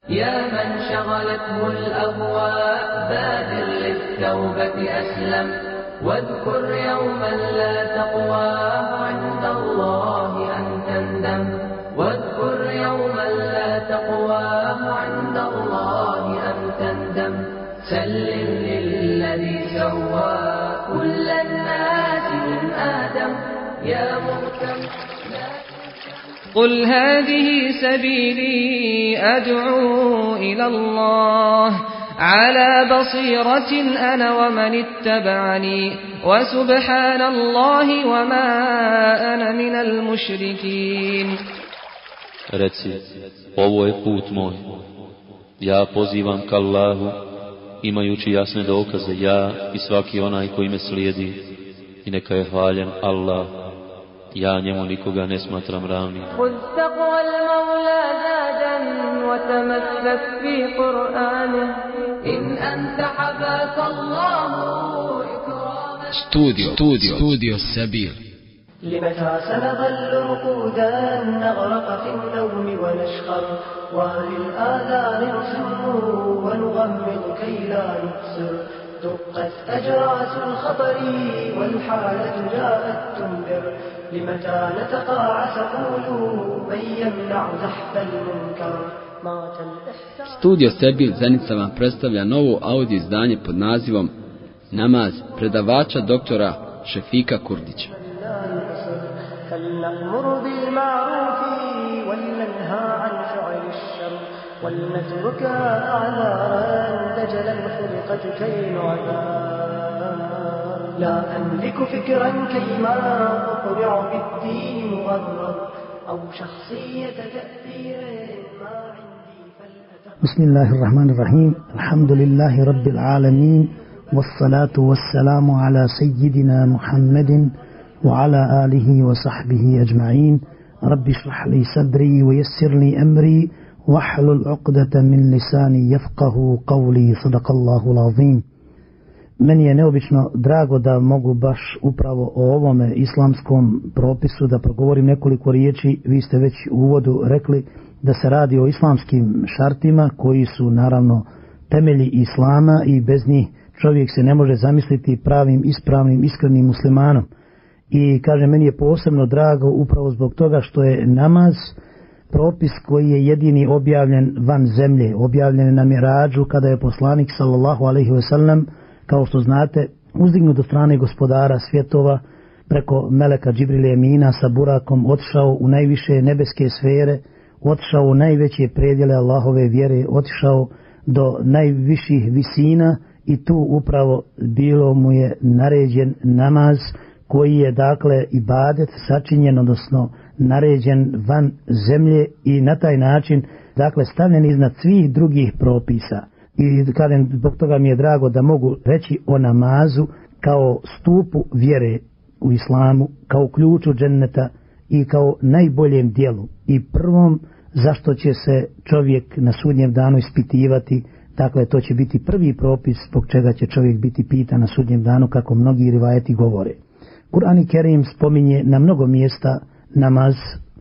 يا من شغلته الأهواء بادر للتوبة أسلم واذكر يوما لا تقوى عند الله أن تندم واذكر يوما لا تقوى عند الله أن تندم سلم للذي سوى كل الناس من آدم يا مغتم قل هذه سبيلي أدعو إلى الله على بصيرة أنا ومن اتبعني وسبحان الله وما أنا من المشركين. Reci, ovo je put moj, ja pozivam k Allahu, imajući jasne dokaze, ja i svaki onaj koji me slijedi, i neka je hvaljen Allah, ja njemu nikoga ne smatram ravnim. خذ تقوى المولى زادا وتمسك في قرآنه إن أنت حباك الله إكراما. استوديو السبيل. لمتى سنظل رقودا نغرق في النوم ونشخر وهل الآذان نصم ونغمض كي لا نبصر دقت أجراس الخطر والحالة جاءت تنذر لمتى نتقاعس قولوا من يمنع زحف المنكر. Studio Sebil Zenica vam predstavlja novo audio izdanje pod nazivom Namaz predavača doktora Šefika Kurdića. فلنأمر بالمعروف ولننهى عن فعل الشر ولنترك أعذارا دجلا خلقت كي نعذر لا أملك فكرا كيما أقرع بالدين مغرر أو شخصية تأثير ما عندي فلأتقل. بسم الله الرحمن الرحيم الحمد لله رب العالمين والصلاة والسلام على سيدنا محمد وعلى آله وصحبه أجمعين رب اشرح لي صدري ويسر لي أمري واحلل عقدة من لساني يفقه قولي صدق الله العظيم. Meni je neobično drago da mogu baš upravo o ovome islamskom propisu da progovorim nekoliko riječi. Vi ste već u uvodu rekli da se radi o islamskim šartima koji su naravno temelji islama i bez njih čovjek se ne može zamisliti pravim, ispravnim, iskrenim muslimanom. I kaže, meni je posebno drago upravo zbog toga što je namaz propis koji je jedini objavljen van zemlje, objavljen na Mirađu kada je poslanik sallallahu alejhi ve sellem, kao što znate, uzdignut od strane gospodara svjetova preko meleka Džibrila Emina sa burakom otišao u najviše nebeske sfere, otišao u najveće predjele Allahove vjere, otišao do najviših visina i tu upravo bilo mu je naređen namaz koji je dakle ibadet sačinjen, odnosno naređen van zemlje i na taj način dakle stavljen iznad svih drugih propisa. I kažem, zbog toga mi je drago da mogu reći o namazu kao stupu vjere u islamu, kao ključu dženneta i kao najboljem dijelu i prvom zašto će se čovjek na sudnjem danu ispitivati. Dakle, to će biti prvi propis zbog čega će čovjek biti pitan na sudnjem danu, kako mnogi rivajeti govore. Kur'an Kerim spominje na mnogo mjesta namaz.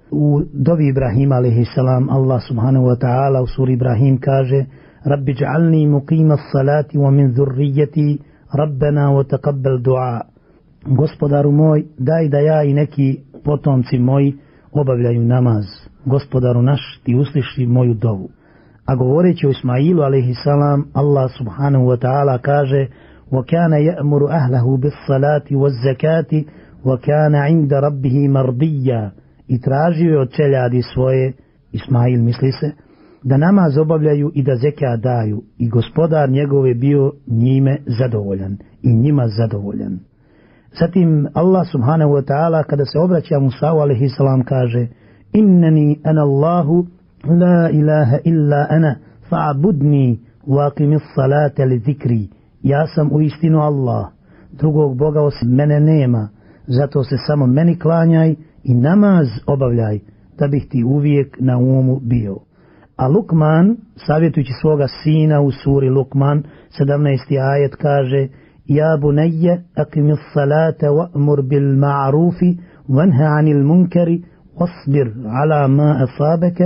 U dovi Ibrahima alejhiselam Allah subhanahu wa ta'ala u suri Ibrahim kaže: Rabbi dž'alni muqima s-salati wa min zurrijeti Rabbena wa taqabbal du'a. Gospodaru moj, daj da ja i neki potomci moji obavljaju namaz. Gospodaru naš, ti usliši moju dovu. A govoreći o Ismailu alejhiselam, Allah subhanahu wa ta'ala kaže: وَكَانَ يَأْمُرُ أَهْلَهُ بِالصَّلَاةِ وَالزَّكَاةِ وَكَانَ عِنْدَ رَبِّهِ مَرْضِيًّا. I tražio je od čeljadi svoje, Ismail misli se, da namaz obavljaju i da zekat daju, i gospodar njegov je bio njime zadovoljan i njima zadovoljan. Zatim Allah subhanahu wa ta'ala kada se obraća Musa alejhiselam kaže: Innani ana Allahu la ilaha illa ana fa'budni wa aqimis salata li zikri. Ja sam uistinu Allah, drugog Boga osim mene nema, zato se samo meni klanjaj i namaz obavljaj, da bih ti uvijek na umu bio. A Lukman, savjetujući svoga sina u suri Lukman, 17. ajet kaže: Ja bunayya aqimis salata wa'mur bil ma'rufi wanha 'anil munkari wasbir 'ala ma asabaka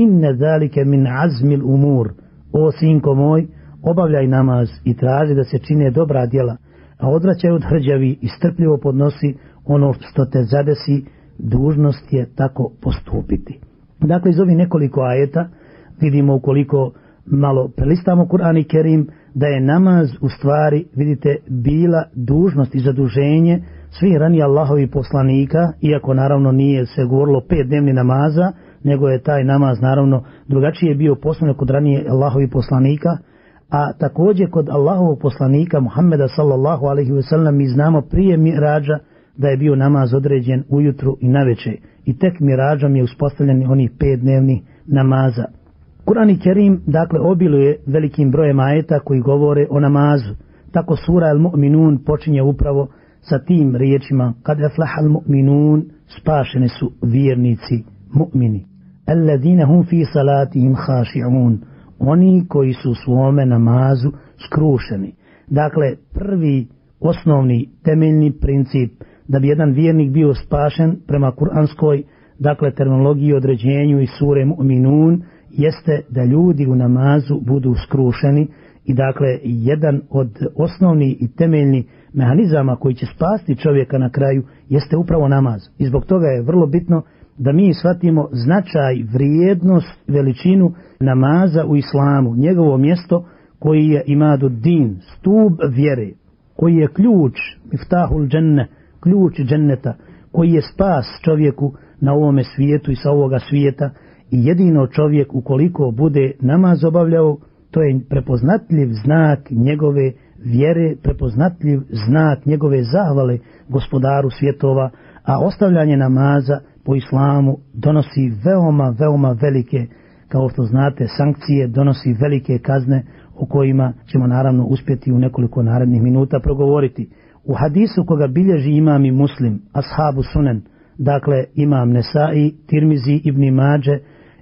inne zalike min azmil umur, o sinko moj, obavljaj namaz i traži da se čine dobra djela, a odvraćaj od hrđavi i strpljivo podnosi ono što te zadesi, dužnost je tako postupiti. Dakle, iz ovih nekoliko ajeta vidimo, ukoliko malo prelistamo Kur'an i Kerim, da je namaz u stvari, vidite, bila dužnost i zaduženje svih ranije Allahovi poslanika, iako naravno nije se govorilo 5 dnevni namaza, nego je taj namaz naravno drugačije bio postavljen kod ranije Allahovi poslanika, a također kod Allahovog poslanika Muhammeda sallallahu alaihi ve sellem mi znamo prije Mirađa da je bio namaz određen ujutru i navečer, i tek Mirađom je uspostavljen onih 5 dnevnih namaza. Kur'an i Kerim dakle obiluje velikim brojem ajeta koji govore o namazu. Tako sura Al-Mu'minun počinje upravo sa tim riječima: kad aflaha al-mu'minun, spašeni su vjernici, mu'mini, alladine hum fi salatihim khashi'un, oni koji su u svome namazu skrušeni. Dakle, prvi osnovni temeljni princip da bi jedan vjernik bio spašen prema kuranskoj, dakle, terminologiji, određenju i sure Mu'minun, jeste da ljudi u namazu budu skrušeni, i dakle jedan od osnovnih i temeljnih mehanizama koji će spasti čovjeka na kraju jeste upravo namaz. I zbog toga je vrlo bitno da mi shvatimo značaj, vrijednost, veličinu namaza u islamu, njegovo mjesto koji je imadu din, stub vjere, koji je ključ, miftahul dženne, ključ dženneta, koji je spas čovjeku na ovome svijetu i sa ovoga svijeta. I jedino čovjek ukoliko bude namaz obavljao, to je prepoznatljiv znak njegove vjere, prepoznatljiv znak njegove zahvale gospodaru svjetova, a ostavljanje namaza po islamu donosi veoma, veoma velike, kao što znate, sankcije, donosi velike kazne o kojima ćemo naravno uspjeti u nekoliko narednih minuta progovoriti. U hadisu koga bilježi imam i Muslim, ashabu sunen, dakle imam Nesai, Tirmizi, Ibn Mađe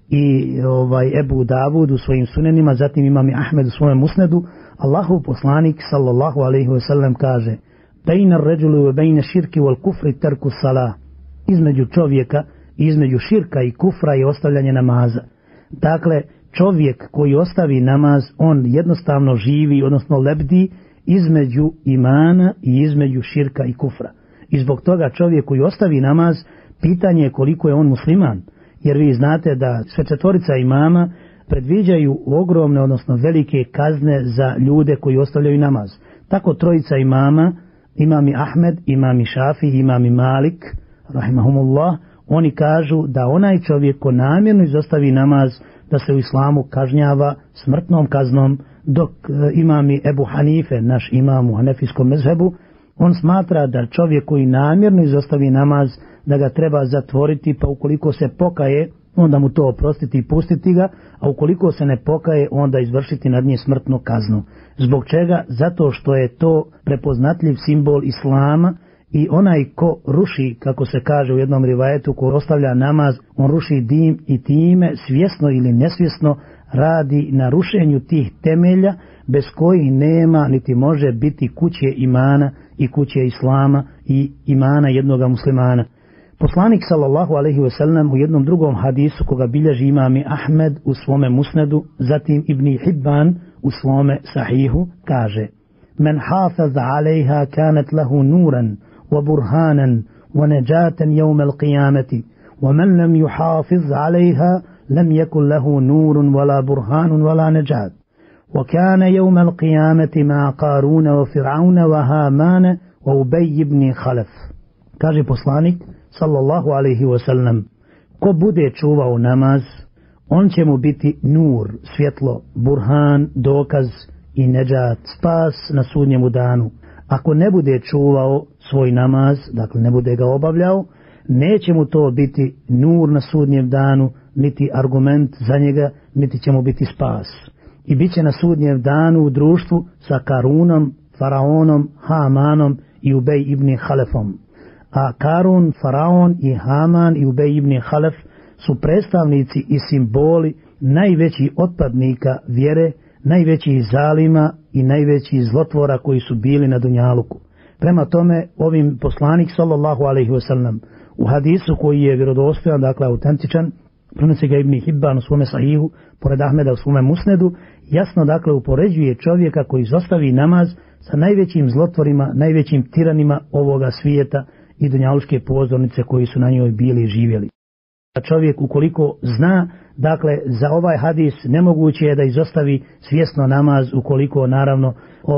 i Ebu Davud u svojim sunenima, zatim imam i Ahmed u svojem musnedu, Allahov poslanik sallallahu alejhi ve sellem kaže: bejna ređulu ve bejne širki wal kufri terku salah, između čovjeka i između širka i kufra je ostavljanje namaza. Dakle, čovjek koji ostavi namaz, on jednostavno živi, odnosno lebdi između imana i između širka i kufra. I zbog toga čovjek koji ostavi namaz, pitanje je koliko je on musliman, jer vi znate da sve četvorica imama predviđaju ogromne, odnosno velike kazne za ljude koji ostavljaju namaz. Tako trojica imama, imam i Ahmed, imam i Šafi, imam i Malik, rahimahumullah, oni kažu da onaj čovjek ko namjerno izostavi namaz, da se u islamu kažnjava smrtnom kaznom, dok imam i Ebu Hanife, naš imam u hanefijskom mezhebu, on smatra da čovjek koji namjerno izostavi namaz, da ga treba zatvoriti, pa ukoliko se pokaje, onda mu to oprostiti i pustiti ga, a ukoliko se ne pokaje, onda izvršiti nad nje smrtnu kaznu. Zbog čega? Zato što je to prepoznatljiv simbol islama, i onaj ko ruši, kako se kaže u jednom rivajetu, ko ostavlja namaz, on ruši din i time svjesno ili nesvjesno radi na rušenju tih temelja bez kojih nema niti može biti kuće imana i kuće islama i imana jednoga muslimana. Poslanik sallallahu alejhi ve sellem u jednom drugom hadisu koga bilježi imam i Ahmed u svome musnedu, zatim Ibn Hibban u svome sahihu, kaže: men hafaz alejha kanat lahu nuran wa burhanan wa najatan yawm al-qiyamati wa man lam yuhafiz alejha lam yakun lahu nurun wala burhanun wala najat wa kana yawm al-qiyamati ma Qaruna wa Fir'auna wa Hamana wa Ubay ibn Khalaf. Kaže poslanik sallallahu alaihi wasallam: ko bude čuvao namaz, on će mu biti nur, svjetlo, burhan, dokaz i neđat, spas na sudnjemu danu. Ako ne bude čuvao svoj namaz, dakle ne bude ga obavljao, neće mu to biti nur na sudnjem danu, niti argument za njega, niti će mu biti spas. I bit će na sudnjem danu u društvu sa Karunom, Faraonom, Hamanom i Ubej ibn Halefom. A Karun, Faraon i Haman i Ubej ibn Halef su predstavnici i simboli najvećih otpadnika vjere, najvećih zalima i najvećih zlotvora koji su bili na dunjaluku. Prema tome, ovim poslanik sallallahu alejhi ve sellem u hadisu koji je vjerodostojan, dakle autentičan, prenosi ga Ibn Hibban u svome sahihu, pored Ahmeda u svome musnedu, jasno dakle upoređuje čovjeka koji izostavi namaz sa najvećim zlotvorima, najvećim tiranima ovoga svijeta i dunjaluške pozornice koji su na njoj bili i živjeli. Čovjek ukoliko zna, dakle za ovaj hadis nemoguće je da izostavi svjesno namaz ukoliko naravno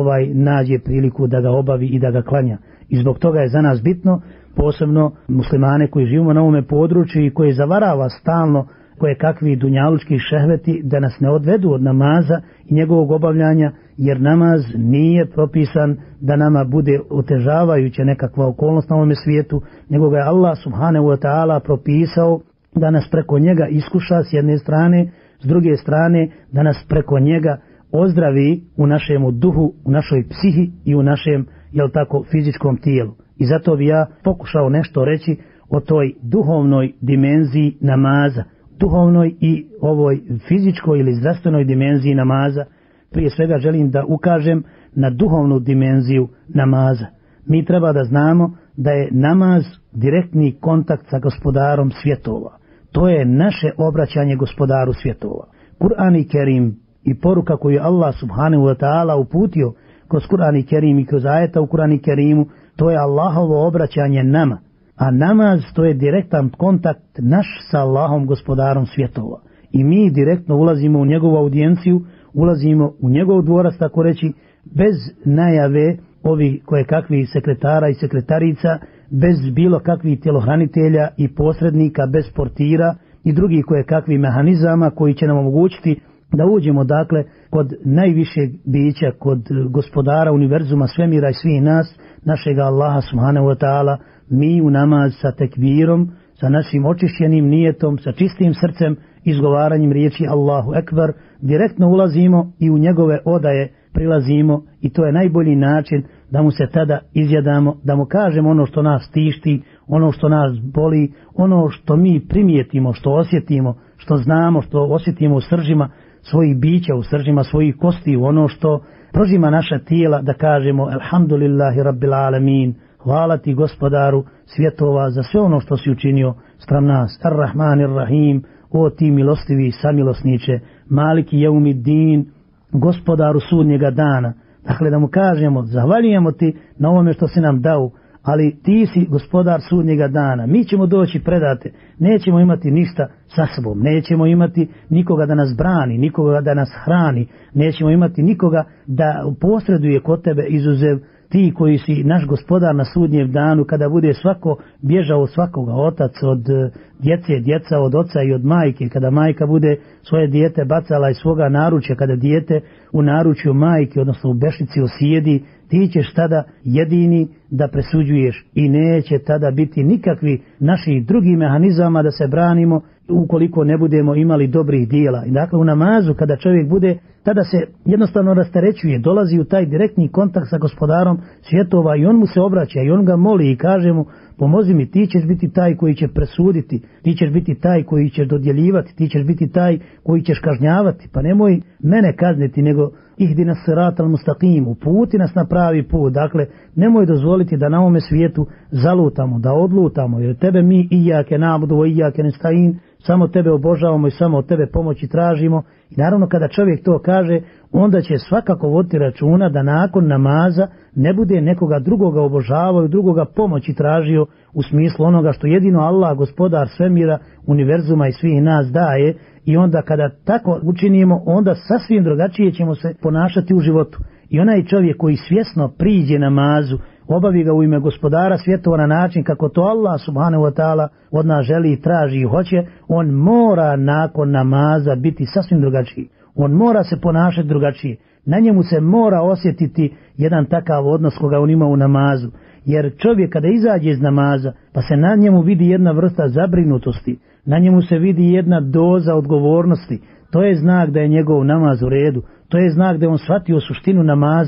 nađe priliku da ga obavi i da ga klanja. I zbog toga je za nas bitno, posebno muslimane koji živimo na ovome području i koji zavarava stalno koje kakvi dunjalučki šehveti da nas ne odvedu od namaza i njegovog obavljanja, jer namaz nije propisan da nama bude otežavajuća nekakva okolnost na ovome svijetu, nego ga je Allah subhanahu wa ta'ala propisao da nas preko njega iskuša s jedne strane, s druge strane da nas preko njega ozdravi u našemu duhu, u našoj psihi i u našem, fizičkom tijelu. I zato bi ja pokušao nešto reći o toj duhovnoj dimenziji namaza, duhovnoj i ovoj fizičkoj ili zdravstvenoj dimenziji namaza. Prije svega želim da ukažem na duhovnu dimenziju namaza. Mi treba da znamo da je namaz direktni kontakt sa gospodarom svjetova. To je naše obraćanje gospodaru svjetova. Kur'an i Kerim i poruka koju je Allah subhanahu wa ta'ala uputio kroz Kur'an i Kerim i kroz ajeta u Kur'an i Kerimu, to je Allahovo obraćanje nama. A namaz to je direktan kontakt naš sa Allahom gospodarom svjetova. I mi direktno ulazimo u njegovu audijenciju, ulazimo u njegov dvorac, tako reći, bez najave ovih kojekakvih sekretara i sekretarica, bez bilo kakvih tjelohranitelja i posrednika, bez portira i drugih kojekakvih mehanizama koji će nam omogućiti da uđemo dakle kod najvišeg bića, kod gospodara univerzuma, svemira i svih nas, našega Allaha subhanahu wa ta'ala. Mi u namaz sa tekbirom, sa našim očišćenim nijetom, sa čistim srcem, izgovaranjem riječi Allahu Ekber, direktno ulazimo i u njegove odaje prilazimo, i to je najbolji način da mu se tada izjadamo, da mu kažemo ono što nas tišti, ono što nas boli, ono što mi primijetimo, što osjetimo, što znamo, što osjetimo u sržima svojih bića, u sržima svojih kosti, u ono što prožima naša tijela, da kažemo Alhamdulillahi Rabbil Alamin, hvala ti gospodaru svjetova za sve ono što si učinio spram nas. Ar-Rahman Ar-Rahim, o ti milostivi i samilosniče, Maliki Jeumiddin, gospodaru sudnjega dana. Dakle, da mu kažemo, zahvaljujemo ti na ovome što si nam dao, ali ti si gospodar sudnjega dana. Mi ćemo doći predate, nećemo imati ništa sa sobom, nećemo imati nikoga da nas brani, nikoga da nas hrani, nećemo imati nikoga da posreduje kod tebe izuzev ti koji si naš gospodar na sudnjem danu, kada bude svako bježao od svakoga, otac od djece, djeca od oca i od majke, kada majka bude svoje dijete bacala iz svoga naručja, kada dijete u naručju majke, odnosno u bešici osjedi, ti ćeš tada jedini da presuđuješ i neće tada biti nikakvi naših drugih mehanizama da se branimo ukoliko ne budemo imali dobrih dijela. I dakle u namazu kada čovjek bude, tada se jednostavno rasterećuje, dolazi u taj direktni kontakt sa gospodarom svjetova i on mu se obraća i on ga moli i kaže mu pomozi mi, ti ćeš biti taj koji će presuditi, ti ćeš biti taj koji će dodjeljivati, ti ćeš biti taj koji ćeš kažnjavati, pa nemoj mene kazniti, nego ihdina siratal mustaqim, uputi nas na pravi put. Dakle, nemoj dozvoliti da na ovome svijetu zalutamo, da odlutamo, jer tebe mi ijake na'budu wa ijake nesta'in, samo tebe obožavamo i samo od tebe pomoći tražimo. I naravno kada čovjek to kaže, onda će svakako voditi računa da nakon namaza ne bude nekoga drugoga obožavao i drugoga pomoći tražio u smislu onoga što jedino Allah, gospodar svemira, univerzuma i svih nas daje. I onda kada tako učinimo, onda sasvim drugačije ćemo se ponašati u životu. I onaj čovjek koji svjesno priđe namazu, obavi ga u ime gospodara svjetova na način kako to Allah subhanahu wa ta'ala od nas želi i traži i hoće, on mora nakon namaza biti sasvim drugačiji. On mora se ponašati drugačije. Na njemu se mora osjetiti jedan takav odnos koga on ima u namazu. Jer čovjek kada izađe iz namaza, pa se na njemu vidi jedna vrsta zabrinutosti, na njemu se vidi jedna doza odgovornosti, to je znak da je njegov namaz u redu, to je znak da je on shvatio suštinu namaza,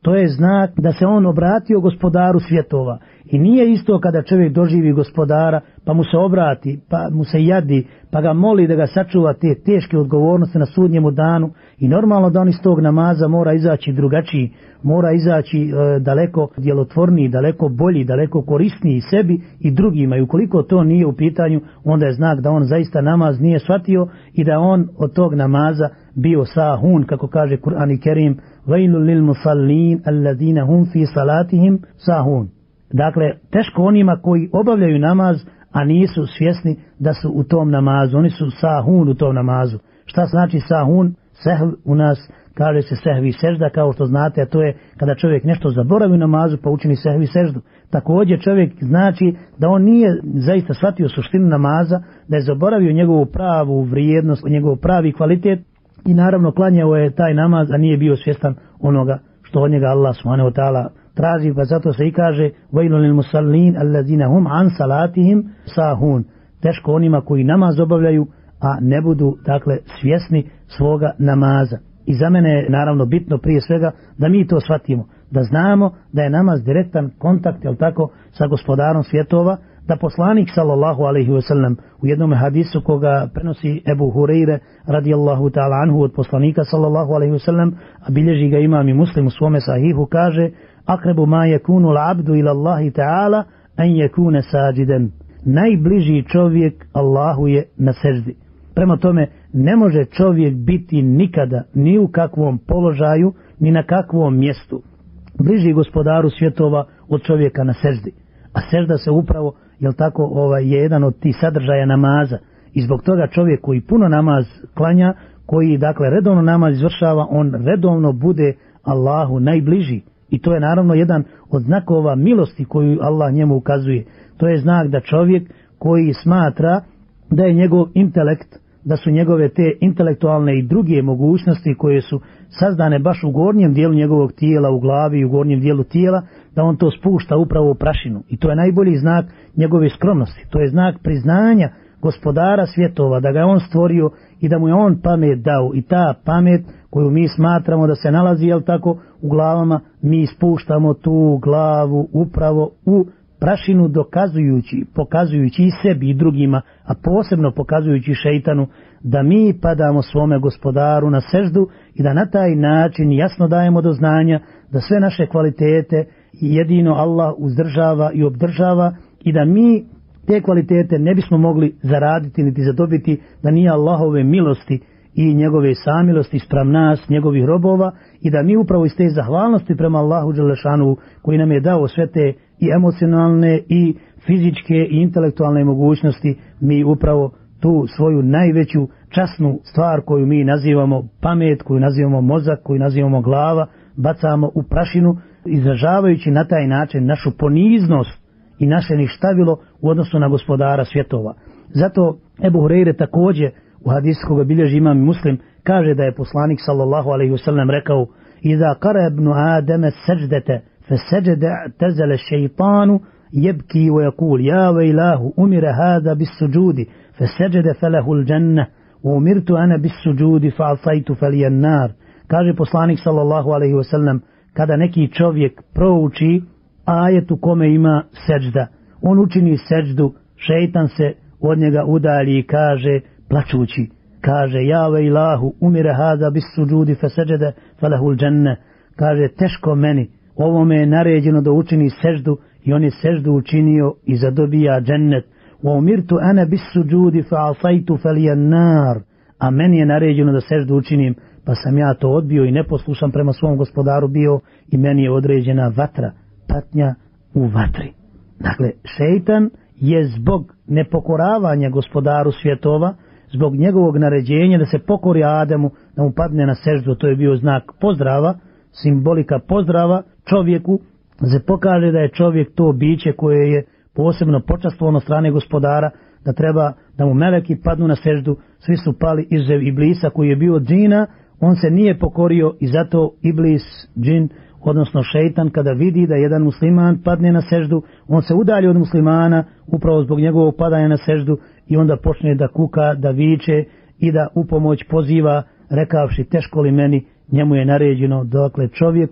To je znak da se on obratio gospodaru svjetova. I nije isto kada čovjek doživi gospodara, pa mu se obrati, pa mu se jadi, pa ga moli da ga sačuva te teške odgovornosti na sudnjemu danu. I normalno da on iz tog namaza mora izaći drugačiji, mora izaći daleko djelotvorniji, daleko bolji, daleko korisniji sebi i drugima. I ukoliko to nije u pitanju, onda je znak da on zaista namaz nije shvatio i da on od tog namaza bio sahun, kako kaže Kur'an i Kerim, vejlu lil musallin alladina hum fi salatihim sahun. Dakle, teško onima koji obavljaju namaz, a nisu svjesni da su u tom namazu. Oni su sahun u tom namazu. Šta znači sahun? Sehv u nas kaže se sehvi sežda, kao što znate, a to je kada čovjek nešto zaboravi u namazu pa učini sehvi seždu. Također čovjek znači da on nije zaista shvatio suštinu namaza, da je zaboravio njegovu pravu vrijednost, njegov pravi kvalitet i naravno klanjao je taj namaz, a nije bio svjestan onoga što od njega Allah subhanahu wa ta'ala traži, pa zato se i kaže vejlun lil musallin allazina hum an salatihim sahun. Teško onima koji namaz obavljaju, a ne budu dakle svjesni svoga namaza. I za mene je naravno bitno prije svega da mi to shvatimo, da znamo da je namaz direktan kontakt, jel tako, sa gospodarom svjetova, da poslanik sallallahu alejhi ve sellem u jednom hadisu koga prenosi Ebu Hurajre radijallahu ta'ala anhu od poslanika sallallahu alejhi ve sellem, a bilježi ga imam i Muslim u svome sahihu, kaže: akrebu ma yakunu al-abdu ila Allahi ta'ala an yakuna sajidan. Najbliži čovjek Allahu je na seždi. Prema tome, ne može čovjek biti nikada ni u kakvom položaju, ni na kakvom mjestu bliži gospodaru svjetova od čovjeka na seždi. A sežda se upravo, jel tako, je jedan od tih sadržaja namaza. I zbog toga čovjek koji puno namaz klanja, koji dakle redovno namaz izvršava, on redovno bude Allahu najbliži. I to je naravno jedan od znakova milosti koju Allah njemu ukazuje. To je znak da čovjek koji smatra da je njegov intelekt, da su njegove te intelektualne i druge mogućnosti koje su sazdane baš u gornjem dijelu njegovog tijela, u glavi i u gornjem dijelu tijela, da on to spušta upravo u prašinu. I to je najbolji znak njegove skromnosti. To je znak priznanja gospodara svjetova, da ga je on stvorio i da mu je on pamet dao. I ta pamet koju mi smatramo da se nalazi, jel tako, u glavama, mi spuštamo tu glavu upravo u prašinu, dokazujući, pokazujući i sebi i drugima, a posebno pokazujući šejtanu, da mi padamo svome gospodaru na seždu i da na taj način jasno dajemo do znanja da sve naše kvalitete jedino Allah uzdržava i obdržava i da mi te kvalitete ne bismo mogli zaraditi niti zadobiti da nije Allahove milosti i njegove samilosti spram nas, njegovih robova, i da mi upravo iz te zahvalnosti prema Allahu dželešanu koji nam je dao sve te i emocionalne i fizičke i intelektualne mogućnosti, mi upravo tu svoju najveću časnu stvar koju mi nazivamo pamet, koju nazivamo mozak, koju nazivamo glava, bacamo u prašinu, izražavajući na taj način našu poniznost i naše ništavilo u odnosu na gospodara svjetova. Zato Ebu Hurajre također u hadisu koga bilježi imam Muslim kaže da je poslanik sallallahu alejhi ve sellem rekao: iza qara ibnu adama sajdata fasajada tazala ash-shaytanu yabki wa yaqul ya waylahu umira hada bis-sujudi fasajada falahu al-jannah wa umirtu ana bis-sujudi fa'asaytu faliyan nar. Kaže poslanik sallallahu alejhi ve sellem, kada neki čovjek prouči ajet u kome ima sežda, on učini seždu, šejtan se od njega udalji i kaže plačući, kaže: ja vejlahu umire hada bis sujudi fasajada falahul dženne. Kaže: teško meni, ovome je naređeno da učini seždu i on je seždu učinio i zadobija džennet. Wa umirtu ana bis sujudi fa asaitu faliyan nar. A meni je naređeno da seždu učinim, pa sam ja to odbio i neposlušan prema svom gospodaru bio i meni je određena vatra, patnja u vatri. Dakle, šejtan je zbog nepokoravanja gospodaru svjetova, zbog njegovog naređenja da se pokori Ademu, da mu padne na seždu, to je bio znak pozdrava, simbolika pozdrava čovjeku, da se pokaže da je čovjek to biće koje je posebno počastvovano strane gospodara, da treba da mu meleki padnu na seždu. Svi su pali izuzev Iblisa koji je bio džina, on se nije pokorio i zato Iblis, džin, odnosno šejtan, kada vidi da jedan musliman padne na seždu, on se udalji od muslimana upravo zbog njegovog padanja na seždu i onda počne da kuka, da viče i da upomoć poziva, rekavši: teško li meni, njemu je naređeno, dakle čovjeku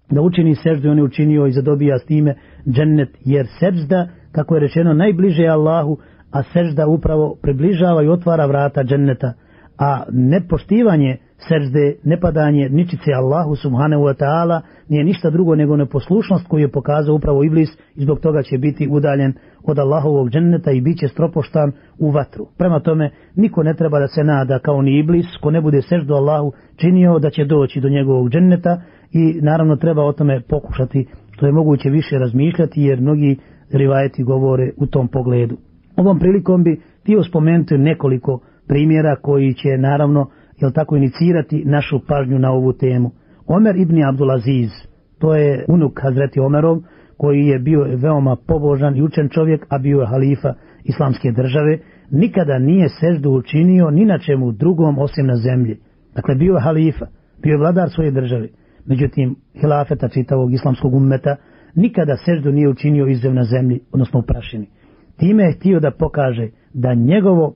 da učini seždu, on je učinio i zadobija s time džennet, jer sežda, kako je rečeno, najbliže je Allahu, a sežda upravo približava i otvara vrata dženneta, a nepoštivanje sežde, nepadanje ničice Allahu subhanahu wa ta'ala nije ništa drugo nego neposlušnost koju je pokazao upravo Iblis i zbog toga će biti udaljen od Allahovog dženneta i bit će stropoštan u vatru. Prema tome, niko ne treba da se nada kao ni Iblis, ko ne bude seždu Allahu činio da će doći do njegovog dženneta i naravno treba o tome pokušati što je moguće više razmišljati jer mnogi rivajeti govore u tom pogledu. Ovom prilikom bi htio spomenuti nekoliko primjera koji će naravno inicirati našu pažnju na ovu temu. Omer ibn Abdulaziz, to je unuk Hazreti Omerov, koji je bio veoma pobožan i učen čovjek, a bio je halifa islamske države, nikada nije seždu učinio ni na čemu drugom osim na zemlji. Dakle, bio je halifa, bio je vladar svoje države. Međutim, hilafeta čitavog islamskog ummeta nikada seždu nije učinio izuzev na zemlji, odnosno u prašini. Time je htio da pokaže da njegovo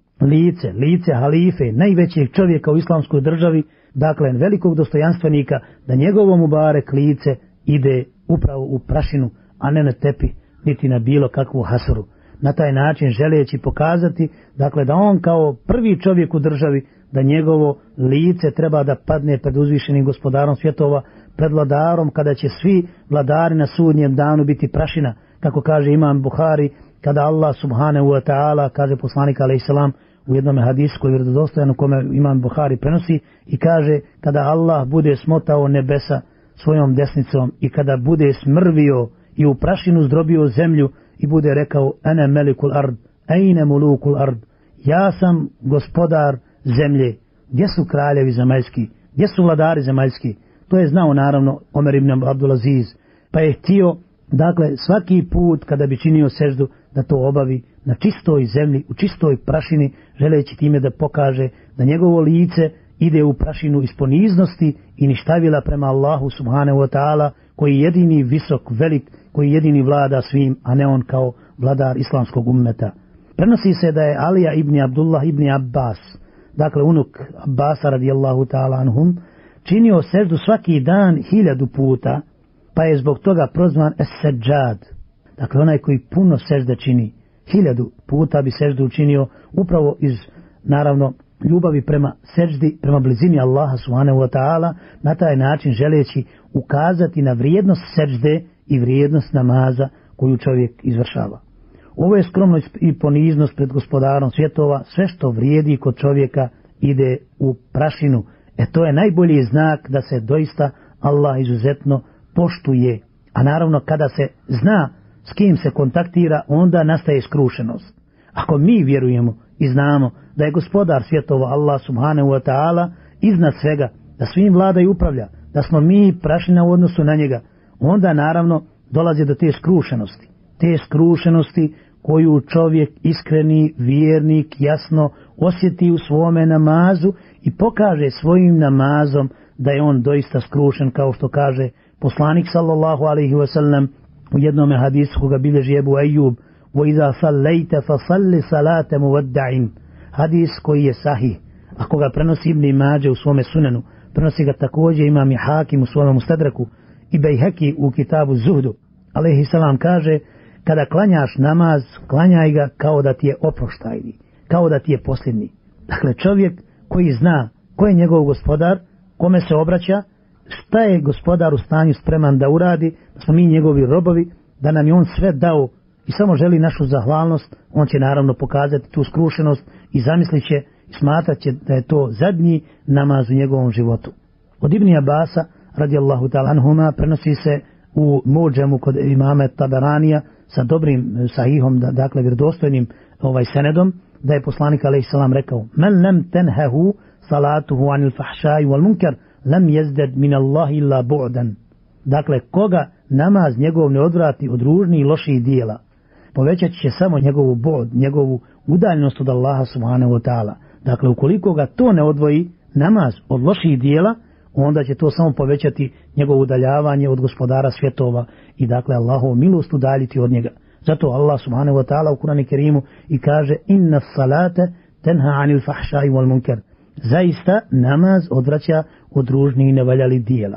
lice halife, najvećeg čovjeka u islamskoj državi, dakle velikog dostojanstvenika, da njegovo mubarek lice ide upravo u prašinu, a ne na tepi, niti na bilo kakvu hasuru. Na taj način želeći pokazati, dakle, da on kao prvi čovjek u državi, da njegovo lice treba da padne pred uzvišenim gospodarom svjetova, pred vladarom, kada će svi vladari na sudnjem danu biti prašina, kako kaže imam Buhari, kada Allah subhanahu wa ta'ala, kaže poslanik alejhi selam u jednom hadisu koji je vjerodostojan, u kome imam Buhari prenosi, i kaže kada Allah bude smotao nebesa svojom desnicom i kada bude smrvio i u prašinu zdrobio zemlju i bude rekao ene melikul ard, ejne mulukul ard, ja sam gospodar zemlje, gdje su kraljevi zemaljski, gdje su vladari zemaljski. To je znao naravno Omer ibn Abdulaziz, pa je htio, dakle, svaki put kada bi činio seždu da to obavi na čistoj zemlji, u čistoj prašini, želeći time da pokaže da njegovo lice ide u prašinu iz poniznosti i ništavila prema Allahu subhanahu wa ta'ala, koji je jedini visok, velik, koji jedini vlada svim, a ne on kao vladar islamskog ummeta. Prenosi se da je Alija ibn Abdullah ibn Abbas, dakle unuk Abbasa radijallahu ta'ala anhum, činio seždu svaki dan 1000 puta, pa je zbog toga prozvan Es-Seđad, dakle onaj koji puno sežde čini. 1000 puta bi seždu učinio upravo iz, naravno, ljubavi prema seždi, prema blizini Allaha subhanahu wa ta'ala, na taj način želeći ukazati na vrijednost sežde i vrijednost namaza koju čovjek izvršava. Ovo je skromnost i poniznost pred gospodarom svjetova, sve što vrijedi kod čovjeka ide u prašinu. To je najbolji znak da se doista Allah izuzetno poštuje. A naravno kada se zna s kim se kontaktira, onda nastaje skrušenost. Ako mi vjerujemo i znamo da je gospodar svjetova Allah subhanahu wa ta'ala iznad svega, da svim vlada i upravlja, da smo mi prašina u odnosu na njega, onda naravno dolazi do te skrušenosti. Te skrušenosti koju čovjek iskreni vjernik jasno osjeti u svome namazu i pokaže svojim namazom da je on doista skrušen, kao što kaže poslanik sallallahu alaihi wasallam u jednom hadisu koga bilježi Ebu Ejub, وَإِذَا صَلَّيْتَ فَصَلِّ صَلَاتَ مُوَدَّعٍ, hadis koji je sahih, a koga prenosi Ibn Mađe u svome sunenu, prenosi ga također imam i Hakim u svome Mustadraku i Bejheki u kitabu Zuhdu, alejhi selam, kaže kada klanjaš namaz, klanjaj ga kao da ti je oproštajni, kao da ti je posljednji. Dakle, čovjek koji zna ko je njegov gospodar, kome se obraća, šta je gospodar u stanju spreman da uradi, da smo mi njegovi robovi, da nam je on sve dao i samo želi našu zahvalnost, on će naravno pokazati tu skrušenost i zamislit će i smatrat će da je to zadnji namaz u njegovom životu. Od Ibn Abasa radijallahu ta'ala anhuma prenosi se u Muđemu kod imama Tabaranija sa dobrim sahihom, dakle vjerodostojnim senedom, da je poslanik alejhi selam rekao: "Men lam tanhahu salatuhu anil fahšai wal munkar lam yazdad min Allahi illa bu'dan." Dakle, koga namaz njegov ne odvrati od ružnih i loših dijela, povećat će samo njegovu bod, njegovu udaljenost od Allaha subhanahu wa ta'ala. Dakle, ukoliko ga to ne odvoji, namaz, od loših dijela, onda će to samo povećati njegovo udaljavanje od gospodara svjetova i dakle Allahovu milost udaljiti od njega. Zato Allah subhanahu wa ta'ala u Kur'anu Kerimu i kaže: "Inna salate tenha anil fahšai wal munkar." Zaista namaz odvraća od ružnih i nevaljalih dijela.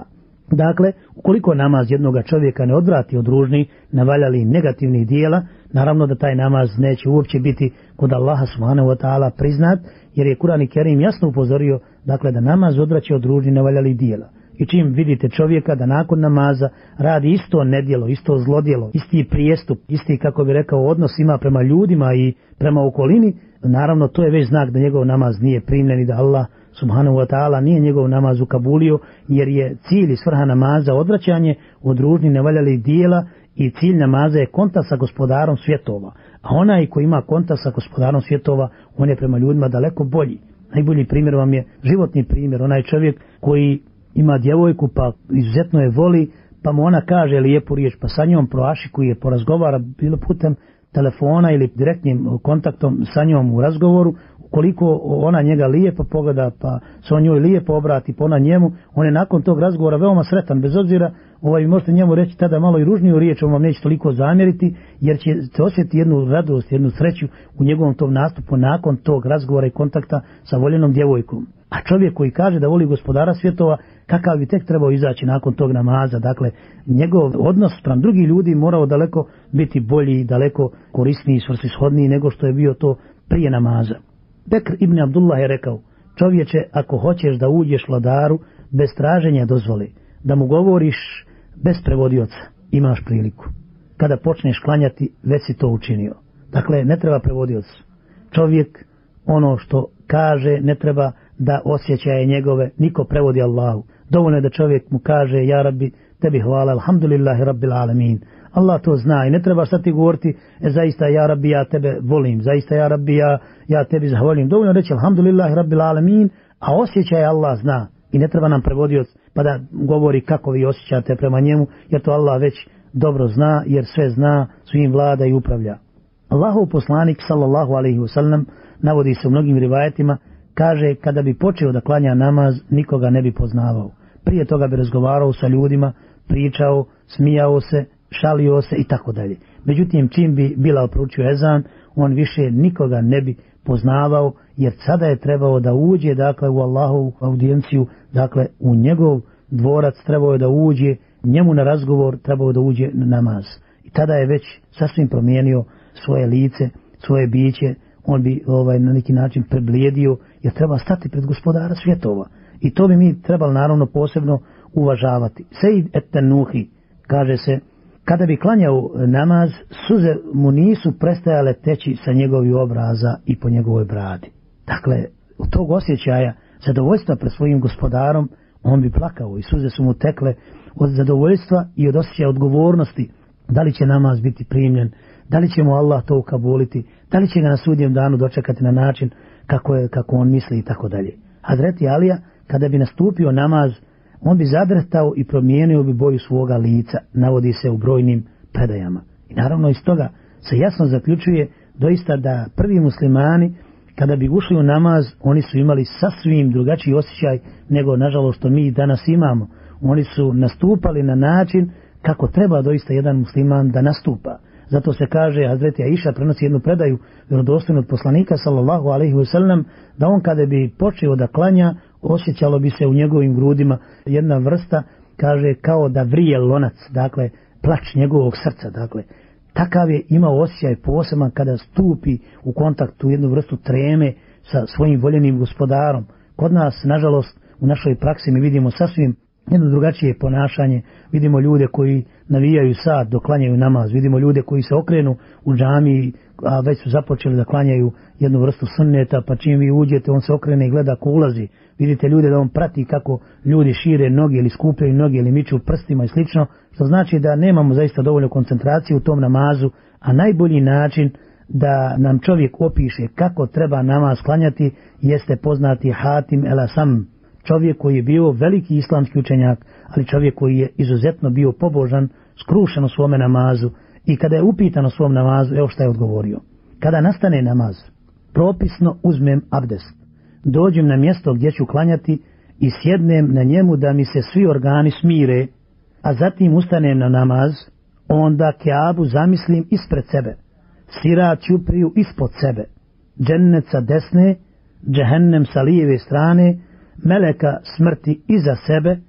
Dakle, ukoliko namaz jednoga čovjeka ne odvrati od ružnih, navaljali negativnih dijela, naravno da taj namaz neće uopće biti kod Allaha subhanahu wa ta'ala priznat, jer je Kur'an Kerim jasno upozorio, dakle, da namaz odvraća od ružnih navaljalih dijela. I čim vidite čovjeka da nakon namaza radi isto nedjelo, isto zlodjelo, isti prijestup, isti, kako bi rekao, odnos ima prema ljudima i prema okolini, naravno to je već znak da njegov namaz nije primljen i da Allah subhanahu wa ta'ala nije njegov namaz ukabulio, jer je cilj i svrha namaza odvraćanje od ružnih nevaljalih dijela i cilj namaza je kontakt sa gospodarom svjetova. A onaj koji ima kontakt sa gospodarom svjetova, on je prema ljudima daleko bolji. Najbolji primjer vam je životni primjer, onaj čovjek koji ima djevojku pa izuzetno je voli, pa mu ona kaže lijepu riječ, pa sa njom proašikuje, porazgovara bilo putem telefona ili direktnim kontaktom sa njom u razgovoru. Ukoliko ona njega lijepo pogleda, pa se on njoj lijepo obrati, pa ona njemu, on je nakon tog razgovora veoma sretan, bez obzira, možete njemu reći tada malo i ružniju riječ, on vam neće toliko zamjeriti, jer će osjetiti jednu radost, jednu sreću u njegovom tom nastupu nakon tog razgovora i kontakta sa voljenom djevojkom. A čovjek koji kaže da voli gospodara svjetova, kakav bi tek trebao izaći nakon tog namaza, dakle, njegov odnos spram drugih ljudi morao daleko biti bolji, daleko korisniji, svrsishodniji nego što je bio to prije namaza. Bekr ibn Abdullah je rekao, čovječe, ako hoćeš da uđeš vladaru bez traženja dozvole, da mu govoriš bez prevodioca, imaš priliku. Kada počneš klanjati, već si to učinio. Dakle, ne treba prevodioc. Čovjek ono što kaže ne treba da osjećaje njegove, niko prevodi Allahu. Dovoljno je da čovjek mu kaže, ja Rabbi, tebi hvala, alhamdulillahi rabbil alamin. Allah to zna i ne treba šta ti govoriti, zaista ja Rabbi, ja tebe volim, zaista ja Rabbi, ja tebi zahvalim. Dovoljno reći alhamdulillahi rabbil alamin, a osjećaj Allah zna i ne treba nam prevodioc pa da govori kako vi osjećate prema njemu, jer to Allah već dobro zna, jer sve zna, svim vlada i upravlja. Allahov poslanik sallallahu alejhi ve sellem navodi se u mnogim rivajetima, kaže, kada bi počeo da klanja namaz, nikoga ne bi poznavao. Prije toga bi razgovarao sa ljudima, pričao, smijao se, šalio se i tako dalje. Međutim, čim bi Bilal proučio ezan, on više nikoga ne bi poznavao, jer sada je trebao da uđe, dakle, u Allahovu audijenciju, dakle, u njegov dvorac, trebao je da uđe, njemu na razgovor trebao da uđe na namaz. I tada je već sasvim promijenio svoje lice, svoje biće, on bi na neki način preblijedio, jer treba stati pred gospodara svjetova. I to bi mi trebali naravno posebno uvažavati. Sejid et-Tenuhi, kaže se, kada bi klanjao namaz, suze mu nisu prestajale teći sa njegovih obraza i po njegovoj bradi. Dakle, od tog osjećaja zadovoljstva pred svojim gospodarom, on bi plakao i suze su mu tekle od zadovoljstva i od osjećaja odgovornosti. Da li će namaz biti primljen, da li će mu Allah to ukabuliti, da li će ga na sudnjem danu dočekati na način kako on misli i tako dalje. Hazreti Alija, kada bi nastupio namaz, on bi zadrhtao i promijenio bi boju svoga lica, navodi se u brojnim predajama. I naravno iz toga se jasno zaključuje doista da prvi muslimani, kada bi ušli u namaz, oni su imali sasvim drugačiji osjećaj nego nažalost što mi danas imamo. Oni su nastupali na način kako treba doista jedan musliman da nastupa. Zato se kaže, Hazreti Aisha prenosi jednu predaju vjerodostojnu od poslanika sallallahu alejhi ve sellem, da on kada bi počeo da klanja, osjećalo bi se u njegovim grudima jedna vrsta, kaže, kao da vrije lonac, dakle plać njegovog srca, dakle takav je imao osjećaj poseban kada stupi u kontakt u jednu vrstu treme sa svojim voljenim gospodarom. Kod nas, nažalost, u našoj praksi mi vidimo sasvim jedno drugačije ponašanje. Vidimo ljude koji navijaju sat dok klanjaju namaz, vidimo ljude koji se okrenu u džamiji, a već su započeli da klanjaju jednu vrstu sunneta, pa čim vi uđete on se okrene i gleda ko ulazi. Vidite ljude da on prati kako ljudi šire noge ili skupljaju noge ili miču prstima i slično, što znači da nemamo zaista dovoljno koncentracije u tom namazu, a najbolji način da nam čovjek opiše kako treba namaz klanjati jeste poznati Hatim el-Asam, čovjek koji je bio veliki islamski učenjak, ali čovjek koji je izuzetno bio pobožan, skrušen u svome namazu, i kada je upitan o svom namazu, evo šta je odgovorio. Kada nastane namaz, propisno uzmem abdest, dođem na mjesto gdje ću klanjati i sjednem na njemu da mi se svi organi smire, a zatim ustanem na namaz, onda Kjabu zamislim ispred sebe, sirat ćupriju ispod sebe, džennet sa desne, džehennem sa lijeve strane, meleka smrti iza sebe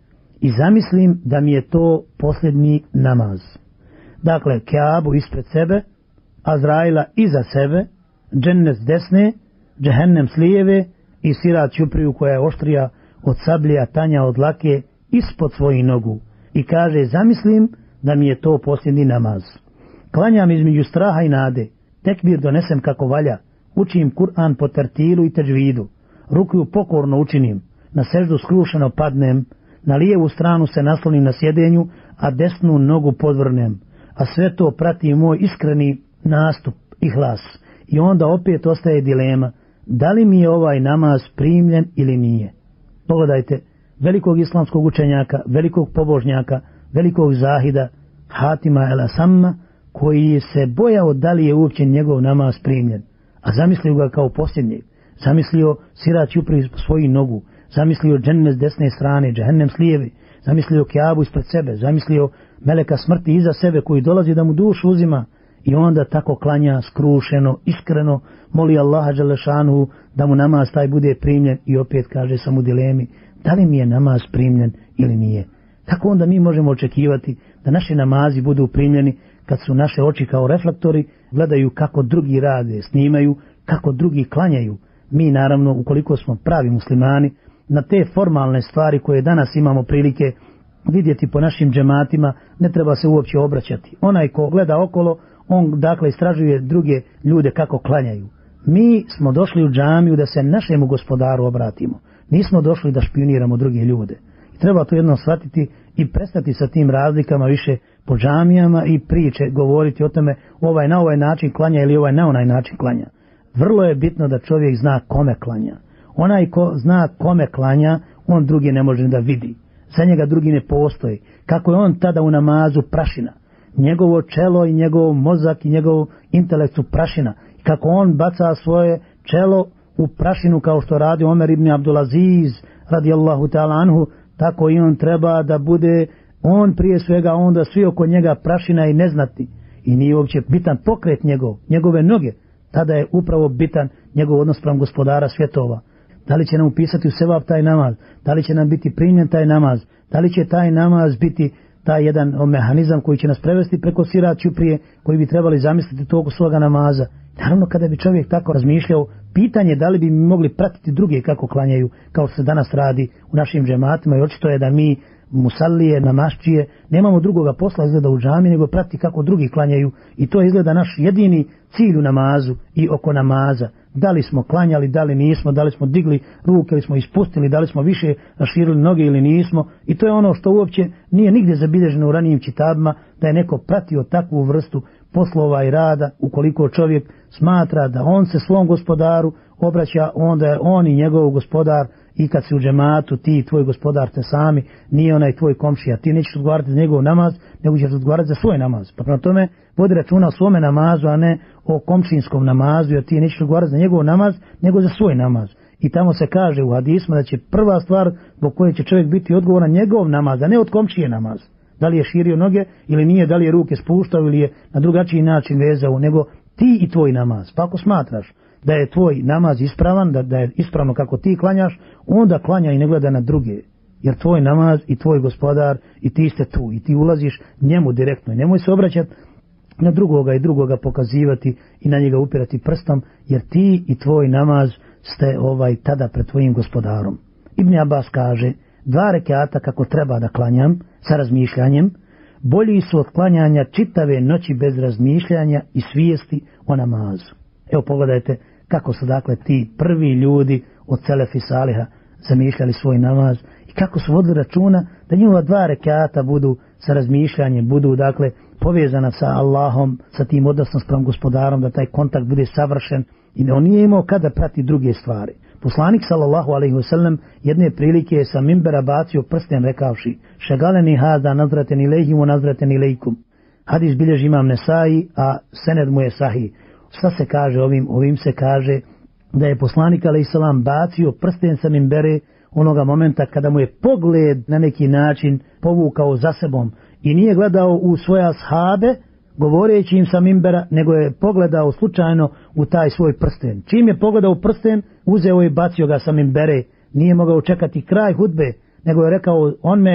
i zamislim da mi je to posljednji namaz. Dakle, Kaabu ispred sebe, Azraila iza sebe, džennet s desne, džehennem s lijeve i sirat ćupriju koja je oštrija od sablje, a tanja od lake ispod svojih nogu. I kaže, zamislim da mi je to posljednji namaz. Klanjam između straha i nade, tekbir donesem kako valja, učim Kur'an po tertilu i teđvidu, rukuju pokorno učinim, na seždu skrušeno padnem, na lijevu stranu se naslonim na sjedenju, a desnu nogu podvrnem, a sve to prati moj iskreni nastup i hlas. I onda opet ostaje dilema, da li mi je ovaj namaz primljen ili nije. Pogledajte, velikog islamskog učenjaka, velikog pobožnjaka, velikog zahida, Hatima el Asamma, koji se bojao da li je uopće njegov namaz primljen, a zamislio ga kao posljednjeg, zamislio sirat ćupri svoju nogu, zamislio džennet s desne strane, džehennem s lijeve, zamislio Kaabu ispred sebe, zamislio meleka smrti iza sebe koji dolazi da mu dušu uzima, i onda tako klanja skrušeno, iskreno, moli Allaha dželešanu da mu namaz taj bude primljen i opet kaže sam u dilemi, da li mi je namaz primljen ili nije. Tako onda mi možemo očekivati da naši namazi budu primljeni kad su naše oči kao reflektori, gledaju kako drugi rade, snimaju kako drugi klanjaju. Mi naravno, ukoliko smo pravi muslimani, na te formalne stvari koje danas imamo prilike vidjeti po našim džematima, ne treba se uopće obraćati. Onaj ko gleda okolo, on dakle istražuje druge ljude kako klanjaju. Mi smo došli u džamiju da se našemu gospodaru obratimo. Nismo došli da špioniramo druge ljude. I treba to jednom shvatiti i prestati sa tim razlikama više po džamijama i priče govoriti o tome ovaj na ovaj način klanja ili ovaj na onaj način klanja. Vrlo je bitno da čovjek zna kome klanja. Onaj ko zna kome klanja, on drugi ne može da vidi. Za njega drugi ne postoji. Kako je on tada u namazu prašina. Njegovo čelo i njegov mozak i njegov intelekt su prašina. I kako on baca svoje čelo u prašinu kao što radi Omer ibn Abdulaziz radijallahu ta'ala anhu, tako i on treba da bude on prije svega, onda svi oko njega prašina i neznati. I nije uopće bitan pokret njegove noge. Tada je upravo bitan njegov odnos prema gospodara svjetova. Da li će nam upisati u sevap taj namaz? Da li će nam biti primljen taj namaz? Da li će taj namaz biti taj jedan mehanizam koji će nas prevesti preko sirat ćuprije, koji bi trebali zamisliti toku svoga namaza? Naravno, kada bi čovjek tako razmišljao, pitanje da li bi mogli pratiti druge kako klanjaju, kao što se danas radi u našim džematima, i očito je da mi musallije, namaščije, nemamo drugoga posla izgleda u džami, nego prati kako drugi klanjaju, i to je izgleda naš jedini cilj u namazu i oko namaza. Da li smo klanjali, da li nismo, da li smo digli ruke ili smo ispustili, da li smo više raširili noge ili nismo, i to je ono što uopće nije nigdje zabilježeno u ranijim čitabima, da je neko pratio takvu vrstu poslova i rada. Ukoliko čovjek smatra da on se svom gospodaru obraća, onda je on i njegov gospodar, i kad si u džematu, ti i tvoj gospodar te sami, nije onaj tvoj komšija. Ti nećeš odgovarati za njegov namaz, nego ćeš odgovarati za svoj namaz. Pa prema tome vodi računa o svome namazu, a ne o komšinskom namazu, jer ti nećeš odgovarati za njegov namaz, nego za svoj namaz. I tamo se kaže u hadisma da će prva stvar zbog koje će čovjek biti odgovoran njegov namaz, a ne od komšije namaz. Da li je širio noge ili nije, da li je ruke spuštao ili je na drugačiji način vezao, nego ti i tvoj namaz. Pa ako smatraš da je tvoj namaz ispravan, da je ispravno kako ti klanjaš, onda klanja i ne gleda na druge. Jer tvoj namaz i tvoj gospodar i ti ste tu i ti ulaziš njemu direktno. I nemoj se obraćati na drugoga i drugoga pokazivati i na njega upirati prstom, jer ti i tvoj namaz ste tada pred tvojim gospodarom. Ibn Abbas kaže, 2 rekata kako treba da klanjam sa razmišljanjem, bolji su od klanjanja čitave noći bez razmišljanja i svijesti o namazu. Evo pogledajte kako su dakle ti prvi ljudi od Selefi Saliha zamišljali svoj namaz i kako su vodili računa da njihova 2 rekata budu sa razmišljanjem, budu dakle povezana sa Allahom, sa tim odnosom sprem gospodarom, da taj kontakt bude savršen, i on nije imao kada prati druge stvari. Poslanik sallallahu alejhi ve sellem jedne prilike je sa minbera bacio prsten rekavši: "Šegaleni hada nazraten ilejhim wa nazraten ilejkum." Hadis bilježi imam Nesai, a sened mu je sahih. Šta se kaže ovim se kaže da je poslanik alejhi selam bacio prsten sa minbere onoga momenta kada mu je pogled na neki način povukao za sebom i nije gledao u svoje ashabe govoreći im sa minbera, nego je pogledao slučajno u taj svoj prsten. Čim je pogledao u prsten, uzeo i bacio ga sa minbere. Nije mogao čekati kraj hudbe, nego je rekao: on me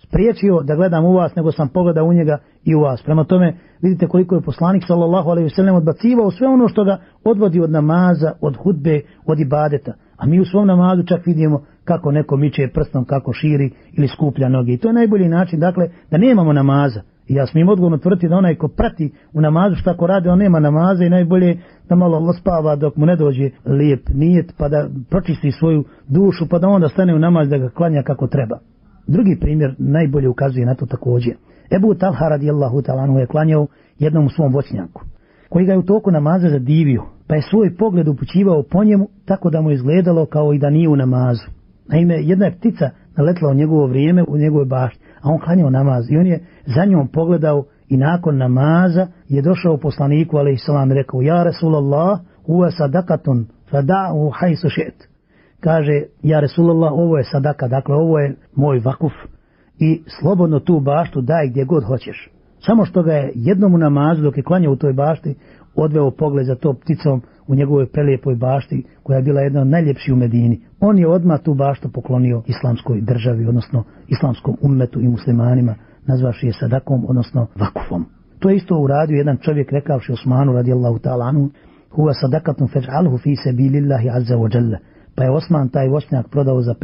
spriječio da gledam u vas, nego sam pogledao u njega i u vas. Prema tome, vidite koliko je poslanik sallallahu alejhi ve sellem odbacivao sve ono što ga odvodi od namaza, od hudbe, od ibadeta. A mi u svom namazu čak vidimo kako neko miče prstom, kako širi ili skuplja noge. I to je najbolji način, dakle, da nemamo namaza. I ja smijem odgovorno tvrditi da onaj ko prati u namazu šta ko radi, on nema namaza i najbolje da malo spava dok mu ne dođe lijep nijet, pa da pročisti svoju dušu, pa da onda stane u namaz da ga klanja kako treba. Drugi primjer najbolje ukazuje na to također. Ebu Talha radijallahu ta'ala anhu je klanjao jednom svom voćnjaku, koji ga je u toku namaza zadivio, pa je svoj pogled upućivao po njemu tako da mu izgledalo kao i da nije u namazu. Naime, jedna je ptica naletla u njegovo vrijeme u njegovoj bašti, a on klanjao namaz i on je za njom pogledao i nakon namaza je došao poslaniku alejhi selam i rekao: ja Rasulallah, huwa sadakatun fada'u hajsu šet. Kaže: ja Rasulallah, ovo je sadaka, dakle ovo je moj vakuf i slobodno tu baštu daj gdje god hoćeš. Samo što ga je jednom u namazu dok je klanjao u toj bašti odveo pogled za to pticom u njegovoj prelijepoj bašti koja je bila jedna od najljepših u Medini. On je odmah tu baštu poklonio islamskoj državi, odnosno islamskom ummetu i muslimanima, nazvaši je sadakom, odnosno vakufom. To je isto uradio jedan čovjek rekavši Osmanu radijallahu ta'ala anhu: huwa sadakatun faj'alhu fi sabilillahi azza wa jalla. Pa je Osman taj voćnjak prodao za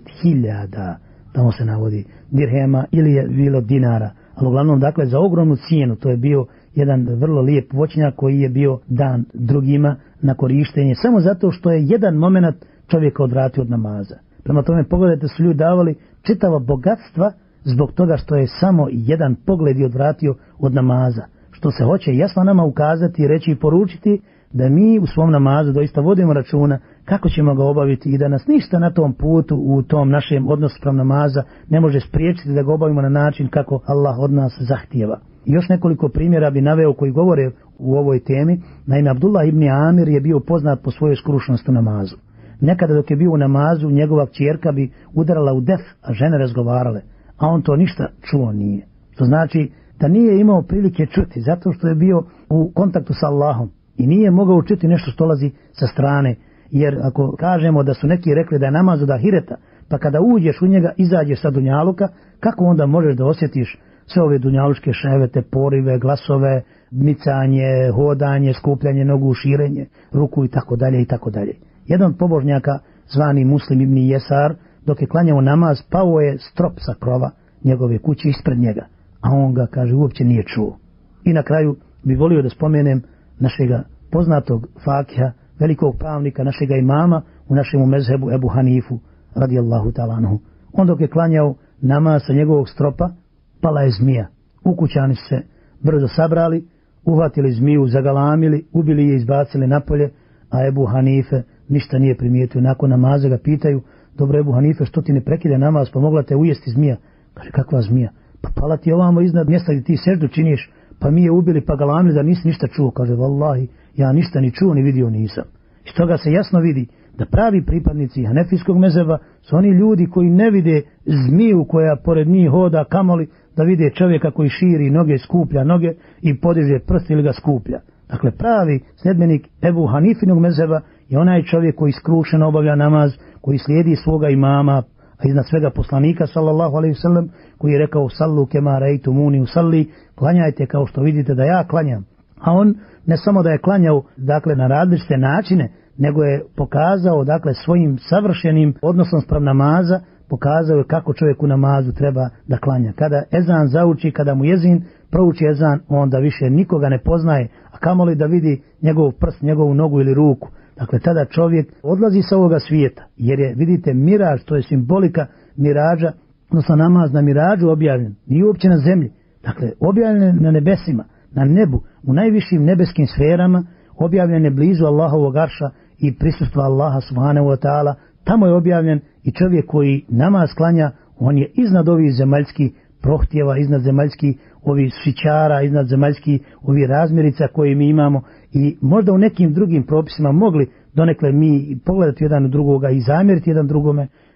50.000, tamo se navodi, dirhema ili je bilo dinara, ali uglavnom dakle za ogromnu cijenu. To je bio jedan vrlo lijep voćnjak koji je bio dan drugima na korištenje, samo zato što je jedan moment čovjeka odvratio od namaza. Prema tome, pogledajte, su ljudi davali čitava bogatstva zbog toga što je samo jedan pogled i odvratio od namaza. Što se hoće jasno nama ukazati i reći i poručiti da mi u svom namazu doista vodimo računa kako ćemo ga obaviti i da nas ništa na tom putu, u tom našem odnosu prema namaza ne može spriječiti da ga obavimo na način kako Allah od nas zahtijeva. I još nekoliko primjera bi naveo koji govore u ovoj temi. Naime, Abdullah ibn Amir je bio poznat po svojoj skrušnosti u namazu. Nekada dok je bio u namazu, njegova kćerka bi udarala u def, a žene razgovarale, a on to ništa čuo nije. Što znači da nije imao prilike čuti, zato što je bio u kontaktu sa Allahom i nije mogao čuti nešto što dolazi sa strane. Jer ako kažemo da su neki rekli da je namaz od ahireta, pa kada uđeš u njega izađeš sa dunjaluka, kako onda možeš da osjetiš sve ove dunjalučke ševete, porive, glasove, micanje, hodanje, skupljanje nogu, širenje ruku i tako dalje i tako dalje. Jedan od pobožnjaka zvani Muslim ibn Jesar, dok je klanjao namaz, pao je strop sa krova njegove kuće ispred njega, a on ga, kaže, uopće nije čuo. I na kraju bi volio da spomenem našega poznatog fakiha, velikog pravnika, našega imama u našemu mezhebu Ebu Hanifu radijallahu ta'ala anhu. On dok je klanjao namaz sa njegovog stropa, pala je zmija. Ukućani se brzo sabrali, uhvatili zmiju, zagalamili, ubili je i izbacili napolje, a Ebu Hanife ništa nije primijetio. Nakon namaza ga pitaju: dobro Ebu Hanife, što ti ne prekide namaz, pa mogla te ujesti zmija? Kaže: kakva zmija? Pa pala ti ovamo iznad mjesta gdje ti seždu činiš, pa mi je ubili pa galamili da nisi ništa čuo. Kaže: vallahi, ja ništa ni čuo ni vidio nisam. Iz toga se jasno vidi da pravi pripadnici hanefijskog mezheba su oni ljudi koji ne vide zmiju koja pored njih hoda, kamoli da vide čovjeka koji širi noge, skuplja noge i podiže prst ili ga skuplja. Dakle, pravi sljedbenik Ebu Hanifinog mezheba je onaj čovjek koji skrušeno obavlja namaz, koji slijedi svoga imama, a iznad svega poslanika sallallahu alejhi ve sellem, koji je rekao: sallu kema raitumuni usalli, klanjajte kao što vidite da ja klanjam. A on ne samo da je klanjao, dakle, na različite načine, nego je pokazao, dakle, svojim savršenim odnosom spram namaza, pokazao je kako čovjek u namazu treba da klanja. Kada ezan zauči, kada mu jezin prouči ezan, onda više nikoga ne poznaje, a kamoli da vidi njegov prst, njegovu nogu ili ruku. Dakle, tada čovjek odlazi sa ovoga svijeta, jer je, vidite, miraž, to je simbolika miraža, odnosno namaz na miražu objavljen, nije uopće na zemlji, dakle, objavljen na nebesima, na nebu, u najvišim nebeskim sferama, objavljen je blizu Allahovog arša i prisustva Allaha subhanahu wa ta'ala. Tamo je objavljen i čovjek koji namaz klanja, on je iznad ovih zemaljskih prohtjeva, iznad zemaljskih ovih šićara, iznad zemaljskih ovih razmjerica koje mi imamo, i možda u nekim drugim propisima mogli donekle mi pogledati jedan u drugoga i zamjeriti jedan drugome,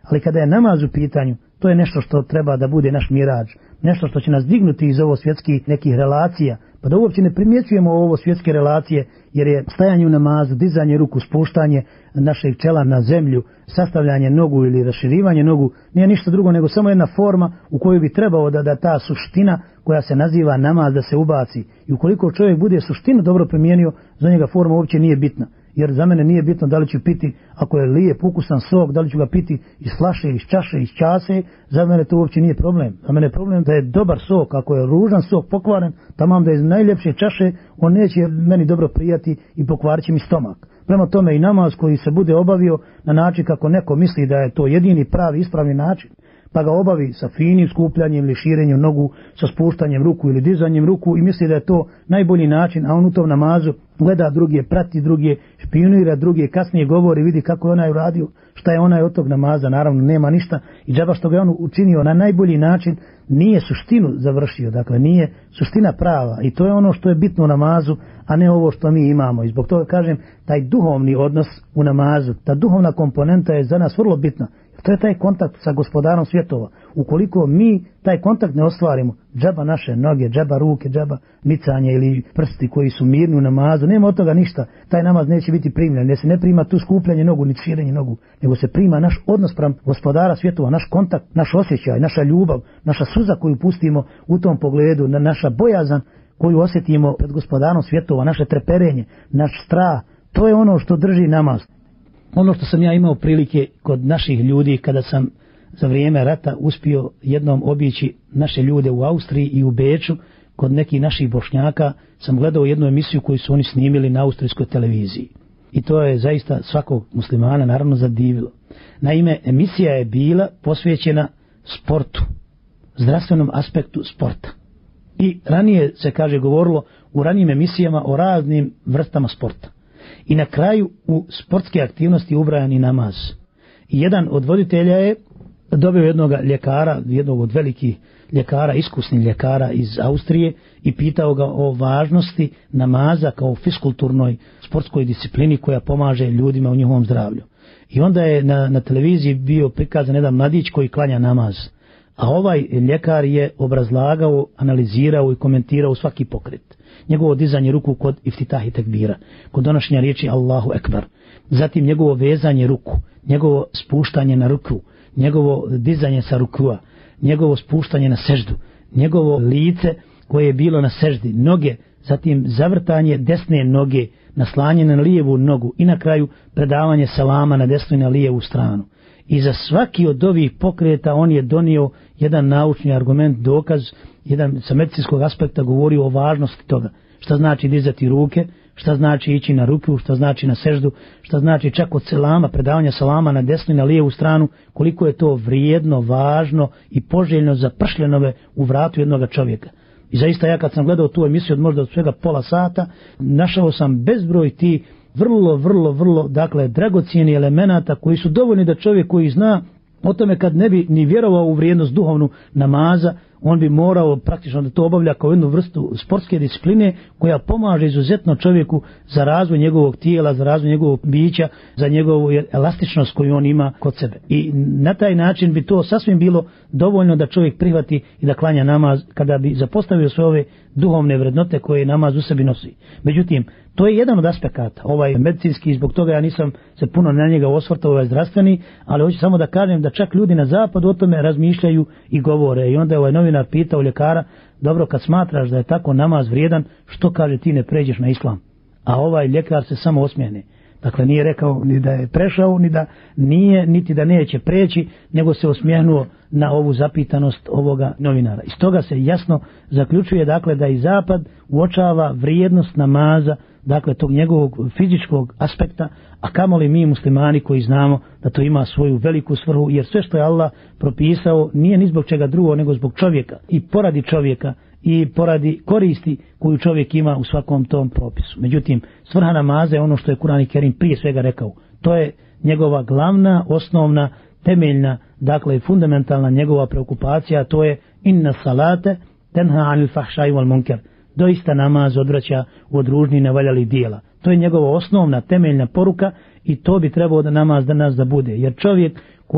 Ali kada je namaz u pitanju, to je nešto što treba da bude naš mirađ, nešto što će nas dignuti iz ovo svjetskih nekih relacija, pa da uopće ne primjećujemo ovo svjetske relacije, jer je stajanje u namazu, dizanje ruku, spuštanje našeg čela na zemlju, sastavljanje nogu ili raširivanje nogu, nije ništa drugo nego samo jedna forma u kojoj bi trebao da ta suština koja se naziva namaz da se ubaci. I ukoliko čovjek bude suštinu dobro primijenio, za njega forma uopće nije bitna. Jer za mene nije bitno da li ću piti, ako je lijep ukusan sok, da li ću ga piti iz flaše, iz čaše, iz čase, za mene to uopće nije problem. Za mene je problem da je dobar sok, ako je ružan sok, pokvaren, tamam da je iz najljepše čaše, on neće meni dobro prijati i pokvarit će mi stomak. Prema tome i namaz koji se bude obavio na način kako neko misli da je to jedini pravi ispravni način, pa ga obavi sa finim skupljanjem ili širenjem nogu, sa spuštanjem ruku ili dizanjem ruku i misli da je to najbolji način, a on u tom namazu gleda druge, prati druge, špionira druge, kasnije govori, vidi kako je onaj uradio, šta je onaj od tog namaza, naravno nema ništa i džaba što ga je on učinio na najbolji način, nije suštinu završio, dakle nije suština prava i to je ono što je bitno u namazu, a ne ovo što mi imamo. I zbog toga kažem, taj duhovni odnos u namazu, ta duhovna komponenta je za nas vrlo bitna. To je taj kontakt sa gospodarom svjetova. Ukoliko mi taj kontakt ne ostvarimo, džaba naše noge, džaba ruke, džaba micanje ili prsti koji su mirni u namazu, nema od toga ništa. Taj namaz neće biti primljen, ne se ne prima tu skupljanje nogu, ni širenje nogu, nego se prima naš odnos prema gospodara svjetova, naš kontakt, naš osjećaj, naša ljubav, naša suza koju pustimo u tom pogledu, naša bojazan koju osjetimo pred gospodarom svjetova, naše treperenje, naš strah, to je ono što drži namaz. Ono što sam ja imao prilike kod naših ljudi kada sam za vrijeme rata uspio jednom obići naše ljude u Austriji i u Beču, kod nekih naših Bošnjaka sam gledao jednu emisiju koju su oni snimili na austrijskoj televiziji. I to je zaista svakog muslimana naravno zadivilo. Naime, emisija je bila posvećena sportu, zdravstvenom aspektu sporta. I ranije se govorilo u ranijim emisijama o raznim vrstama sporta. I na kraju u sportske aktivnosti ubrajan i namaz. I jedan od voditelja je dobio jednog ljekara, jednog od velikih ljekara, iskusnih ljekara iz Austrije i pitao ga o važnosti namaza kao fiskulturnoj sportskoj disciplini koja pomaže ljudima u njihovom zdravlju. I onda je na televiziji bio prikazan jedan mladić koji klanja namaz. A ovaj ljekar je obrazlagao, analizirao i komentirao svaki pokret. Njegovo dizanje ruku kod iftitahi tekbira, kod donošenja riječi Allahu Ekber, zatim njegovo vezanje ruku, njegovo spuštanje na ruku, njegovo dizanje sa rukua, njegovo spuštanje na seždu, njegovo lice koje je bilo na seždi, noge, zatim zavrtanje desne noge, naslanje na lijevu nogu i na kraju predavanje salama na desnu i na lijevu stranu. I za svaki od ovih pokreta on je donio jedan naučni argument, dokaz, jedan sa medicinskog aspekta govorio o važnosti toga. Šta znači dizati ruke, šta znači ići na ruku, šta znači na seždu, šta znači čak od selama, predavanja salama na desnu i na lijevu stranu, koliko je to vrijedno, važno i poželjno za pršljenove u vratu jednog čovjeka. I zaista ja kad sam gledao tu emisiju od možda od svega pola sata, našao sam bezbroj ti vrlo, dakle, dragocijeni elemenata koji su dovoljni da čovjek koji zna o tome kad ne bi ni vjerovao u vrijednost duhovnu namaza, on bi morao praktično da to obavlja kao jednu vrstu sportske discipline koja pomaže izuzetno čovjeku za razvoj njegovog tijela, za razvoj njegovog bića, za njegovu elastičnost koju on ima kod sebe. I na taj način bi to sasvim bilo dovoljno da čovjek prihvati i da klanja namaz kada bi zapostavio sve ove duhovne vrednote koje namaz u sebi nosi. Međutim, to je jedan od aspekata, ovaj medicinski, zbog toga ja nisam se puno na njega osvrtao, ovaj zdravstveni, ali hoću samo da kažem da čak ljudi na zapadu o tome razmišljaju i govore. I onda je ovaj novinar pitao ljekara, dobro, kad smatraš da je tako namaz vrijedan, što kaže ti ne pređeš na islam? A ovaj ljekar se samo osmijene. Dakle, nije rekao ni da je prešao, ni da nije, niti da neće preći, nego se osmijehnuo na ovu zapitanost ovoga novinara. Iz toga se jasno zaključuje, dakle, da i zapad uočava vrijednost namaza, dakle, tog njegovog fizičkog aspekta, a kamoli mi muslimani koji znamo da to ima svoju veliku svrhu, jer sve što je Allah propisao nije ni zbog čega drugo nego zbog čovjeka i poradi čovjeka i poradi koristi koju čovjek ima u svakom tom propisu. Međutim, svrha namaza je ono što je Kur'an Kerim prije svega rekao. To je njegova glavna, osnovna, temeljna, dakle i fundamentalna njegova preokupacija, to je inna salate tenha anil fahšaj wal munker. Doista namaz odvraća od ružnih nevaljalih dijela. To je njegova osnovna, temeljna poruka i to bi trebao da namaz danas da bude. Jer čovjek koji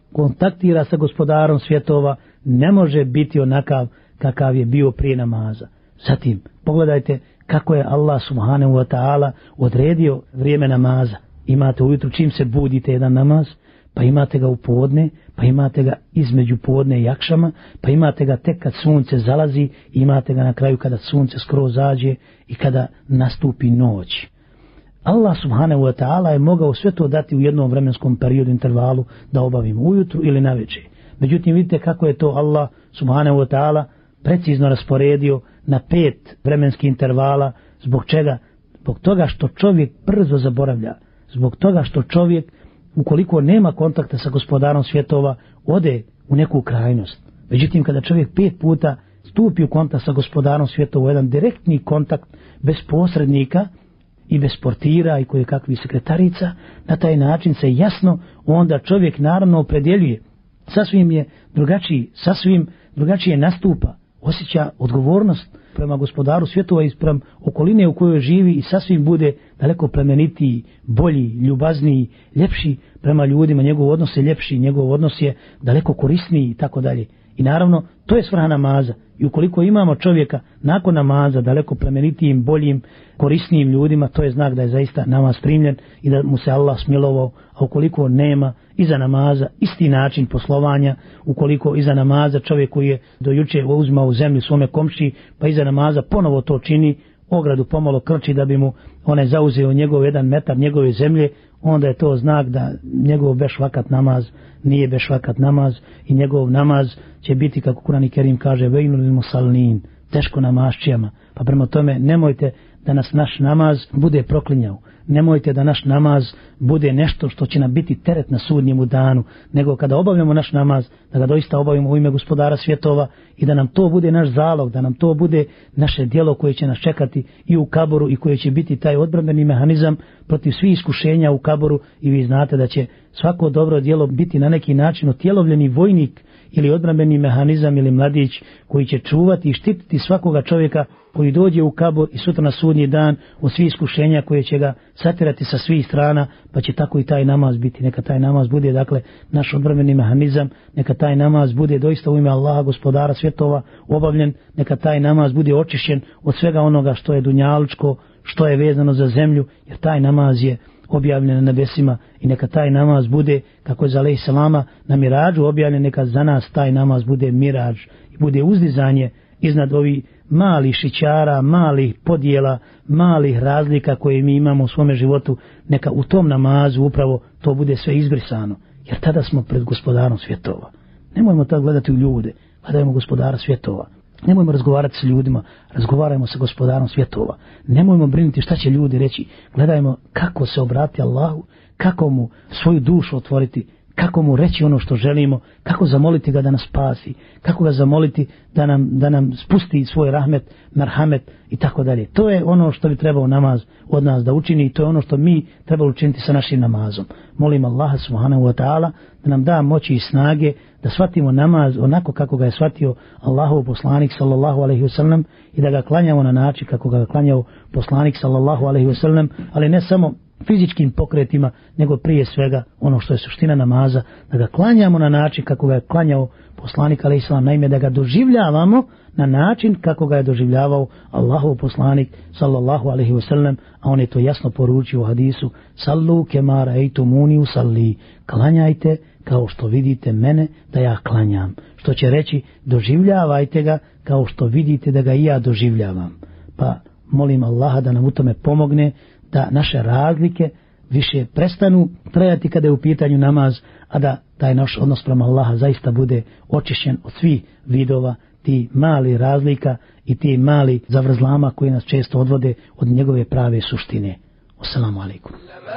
kontaktira sa gospodarom svjetova, ne može biti onakav kakav je bio prije namaza. Zatim, pogledajte kako je Allah subhanahu wa ta'ala odredio vrijeme namaza. Imate ujutru čim se budite jedan namaz, pa imate ga u podne, pa imate ga između podne i akšama, pa imate ga tek kad sunce zalazi, imate ga na kraju kada sunce skroz zađe i kada nastupi noć. Allah subhanahu wa ta'ala je mogao sve to dati u jednom vremenskom periodu, intervalu, da obavimo ujutru ili navečer. Međutim, vidite kako je to Allah subhanahu wa ta'ala precizno rasporedio na 5 vremenskih intervala. Zbog čega? Zbog toga što čovjek brzo zaboravlja. Zbog toga što čovjek, ukoliko nema kontakta sa gospodarom svjetova, ode u neku krajnost. Međutim, kada čovjek 5 puta stupi u kontakt sa gospodarom svjetova, jedan direktni kontakt, bez posrednika i bez portira i koje kakvih sekretarica, na taj način se jasno onda čovjek naravno opredjeljuje. Sasvim je drugačiji, sasvim drugačije nastupa, osjeća odgovornost prema gospodaru svjetova i prema okoline u kojoj živi i sasvim bude daleko plemenitiji, bolji, ljubazniji, ljepši prema ljudima, njegov odnos je ljepši, njegov odnos je daleko korisniji i tako dalje. I naravno, to je svrha namaza. I ukoliko imamo čovjeka nakon namaza daleko plemenitijim, boljim, korisnijim ljudima, to je znak da je zaista namaz primljen i da mu se Allah smilovao. A ukoliko nema iza namaza isti način poslovanja, ukoliko iza namaza čovjek koji je do juče uzmao u zemlju svome komšiji, pa iza namaza ponovo to čini, ogradu pomalo krči da bi mu onaj zauzeo njegov 1 metar njegove zemlje, onda je to znak da njegov bešvakat namaz nije bešvakat namaz i njegov namaz će biti, kako Kur'an i Kerim kaže, vejnul lil musallin, teško namaščijama. Pa prema tome nemojte da nas naš namaz bude proklinjao. Nemojte da naš namaz bude nešto što će nam biti teret na sudnjemu danu, nego kada obavljamo naš namaz, da ga doista obavimo u ime gospodara svjetova i da nam to bude naš zalog, da nam to bude naše djelo koje će nas čekati i u kaboru i koje će biti taj odbrambeni mehanizam protiv svih iskušenja u kaboru. I vi znate da će svako dobro djelo biti na neki način otjelovljeni vojnik ili odbrambeni mehanizam ili mladić koji će čuvati i štititi svakoga čovjeka koji dođe u kabor i sutra na sudnji dan od svih iskušenja koje će ga satirati sa svih strana, pa će tako i taj namaz biti. Neka taj namaz bude dakle naš odbrambeni mehanizam, neka taj namaz bude doista u ime Allaha gospodara svjetova obavljen, neka taj namaz bude očišćen od svega onoga što je dunjalučko, što je vezano za zemlju, jer taj namaz je objavljen na nebesima i neka taj namaz bude, kako je za alejhi selama na mirađu objavljen, neka za nas taj namaz bude mirađ i bude uzdizanje iznad ovih malih šićara, malih podjela, malih razlika koje mi imamo u svome životu. Neka u tom namazu upravo to bude sve izbrisano, jer tada smo pred gospodarom svjetova. Nemojmo tako gledati u ljude, gledajmo gospodara svjetova. Nemojmo razgovarati s ljudima, razgovarajmo sa gospodarom svjetova. Nemojmo brinuti šta će ljudi reći, gledajmo kako se obrati Allahu, kako mu svoju dušu otvoriti, kako mu reći ono što želimo, kako zamoliti ga da nas spasi, kako ga zamoliti da nam spusti svoj rahmet, merhamet i tako dalje. To je ono što bi trebao namaz od nas da učini i to je ono što mi trebamo učiniti sa našim namazom. Molim Allaha subhanahu wa ta'ala da nam da moći i snage da shvatimo namaz onako kako ga je shvatio Allahov poslanik sallallahu alejhi ve sellem i da ga klanjamo na način kako ga klanjao poslanik sallallahu alejhi ve sellem, ali ne samo fizičkim pokretima, nego prije svega ono što je suština namaza, da ga klanjamo na način kako ga je klanjao poslanik alejhi selam, naime da ga doživljavamo na način kako ga je doživljavao Allahov poslanik sallallahu alejhi ve sellem, a on je to jasno poručio u hadisu: sallu kema ra'aytumuni usalli, klanjajte kao što vidite mene da ja klanjam, što će reći doživljavajte ga kao što vidite da ga i ja doživljavam. Pa molim Allaha da nam u tome pomogne, da naše razlike više prestanu trajati kada je u pitanju namaz, a da taj naš odnos prema Allaha zaista bude očišćen od svih vidova ti mali razlika i ti mali zavrzlama koji nas često odvode od njegove prave suštine. Assalamu alaikum.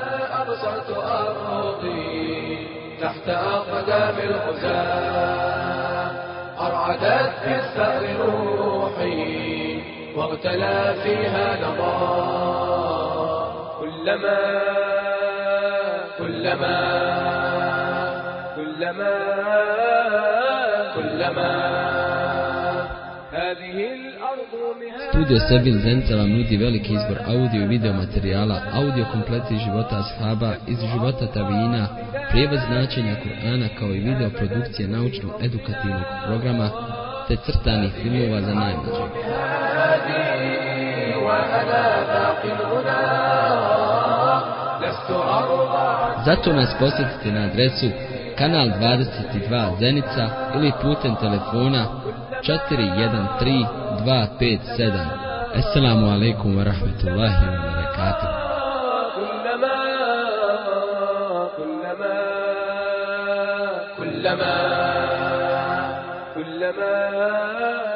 واغتلى فيها نظار كلما هذه الأرض Studio Sebil Zenica vam nudi veliki izbor audio i video materijala, audio kompleti iz života ashaba, iz života tabijina, prijevod značenja Kur'ana kao i video produkcije naučno-edukativnog programa te crtanih filmova za najmlađe. Zato nas posjetite na adresu Kanal 22 Zenica ili putem telefona 413257. Assalamu alaikum wa rahmatullahi wa barakatuh. كلما